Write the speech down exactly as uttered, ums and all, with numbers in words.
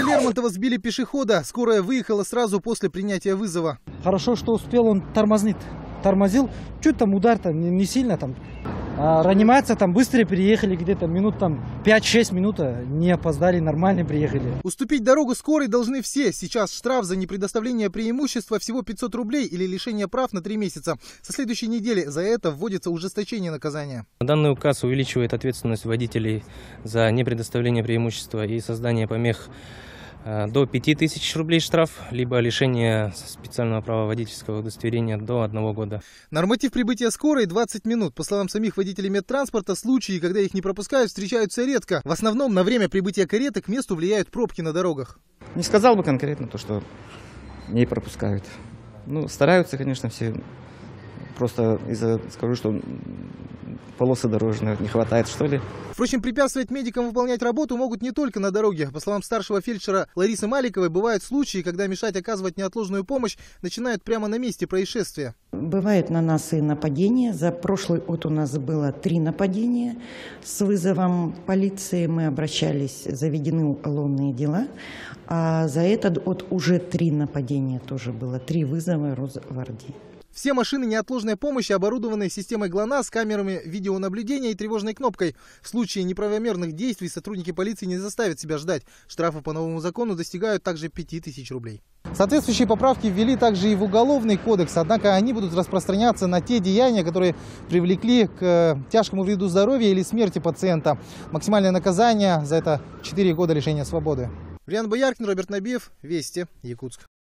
Лермонтова сбили пешехода. Скорая выехала сразу после принятия вызова. Хорошо, что успел, он тормознит. Тормозил. Чуть там удар-то не, не сильно там. А реанимация там быстрее приехали, где-то минут там пять-шесть минут, не опоздали, нормально приехали. Уступить дорогу скорой должны все. Сейчас штраф за непредоставление преимущества всего пятьсот рублей или лишение прав на три месяца. Со следующей недели за это вводится ужесточение наказания. Данный указ увеличивает ответственность водителей за непредоставление преимущества и создание помех до пяти тысяч рублей штраф, либо лишение специального права водительского удостоверения до одного года. Норматив прибытия скорой двадцать минут. По словам самих водителей медтранспорта, случаи, когда их не пропускают, встречаются редко. В основном на время прибытия кареты к месту влияют пробки на дорогах. Не сказал бы конкретно то, что не пропускают. Ну, стараются, конечно, все. Просто из-за, скажу, что полосы дорожные не хватает, что ли. Впрочем, препятствовать медикам выполнять работу могут не только на дороге. По словам старшего фельдшера Ларисы Маликовой, бывают случаи, когда мешать оказывать неотложную помощь начинают прямо на месте происшествия. Бывает на нас и нападения. За прошлый год у нас было три нападения. С вызовом полиции мы обращались, заведены уголовные дела. А за этот год уже три нападения тоже было, три вызова Росгвардии. Все машины неотложной помощи оборудованы системой ГЛОНАСС, камерами видеонаблюдения и тревожной кнопкой. В случае неправомерных действий сотрудники полиции не заставят себя ждать. Штрафы по новому закону достигают также пяти тысяч рублей. Соответствующие поправки ввели также и в Уголовный кодекс, однако они будут распространяться на те деяния, которые привлекли к тяжкому вреду здоровья или смерти пациента. Максимальное наказание за это четыре года лишения свободы. Риан Бояркин, Роберт Набиев, Вести, Якутск.